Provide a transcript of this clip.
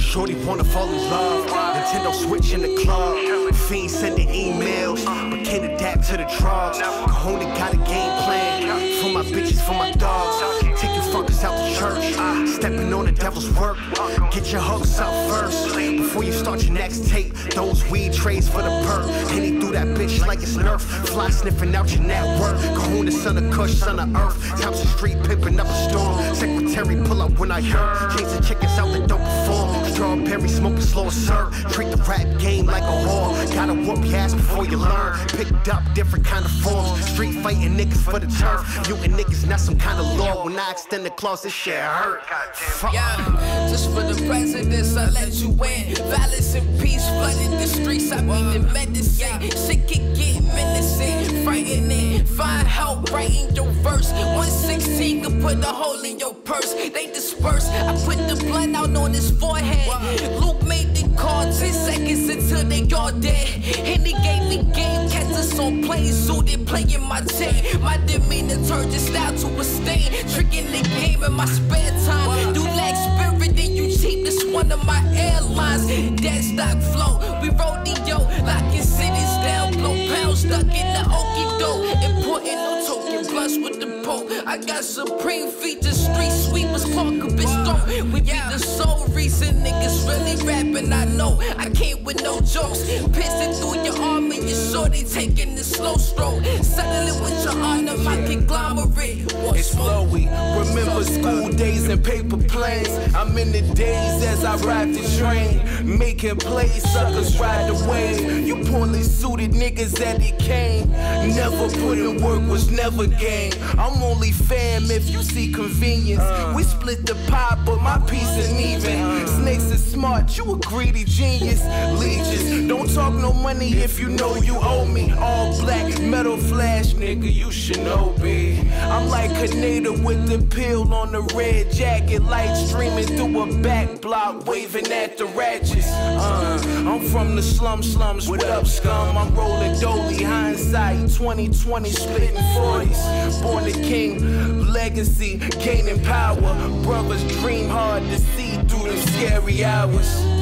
Shorty wanna fall in love. Nintendo Switch in the club. Fiends sending emails, but can't adapt to the drugs. Cajon got a game plan for my bitches, for my dogs. Take you fuckers out to church, stepping on the devil's work. Get your hugs up first before you start your next tape. Those weed trays for the perk, and he threw that bitch like it's Nerf. Fly sniffing out your network. Cajon the son of Kush, son of Earth. Thompson Street pimping up a storm. Secretary pull up when I yearn. Chasing chickens out that don't perform. Strawberry smoking slow serve. Treat the rap game like a whore. Gotta whoop your ass before you learn. Picked up different kind of forms. Street fighting niggas for the turf. You and niggas not some kind of law. When I extend the claws, this shit hurt. Yeah, just for the presidents, I let you in. Violence and peace flooded the streets. I mean the medicine. Shit can get menacing, frightening. Find help writing your verse. 116 could put a hole in your purse. They disperse. I put the blood out on his forehead. Luke made the call 10 seconds until they all dead. And he gave me game catchers on planes, suited playing my team. My demeanor turned your style to a stain. Tricking the game in my spare time. You lack spirit and you cheap. This one of my airlines. That stock flow. We rodeo, locking cities down, blow pounds stuck in the okie dough. Important no token blunts with the Pope. I got supreme features, street sweepers, Clark a bitch throat. We be the sole reason niggas really rapping. I know I came with no jokes. Piercing through your arm and your shorty taking the slow stroke. Settling with your honor, my conglomerate. It's flowy. Remember school days and paper planes. I'm in the days as I ride the train, making plays, suckers ride the wave. You poorly suited niggas that it came. Never put in work, was never game. I'm only fam if you see convenience. We split the pie, but my piece ain't even. Snakes is smart, you a greedy genius. Leeches, don't talk no money if you know you owe me. All black, metal flash, nigga, you should know me. I'm like Canada with the pill on the red jacket. Light streaming through a back block, waving at the ratchets. I'm from the slums, what up scum? I'm rolling dolly, hindsight 2020, splitting 40s. Born a king, legacy, gaining power. Brothers dream hard to see through them scary hours.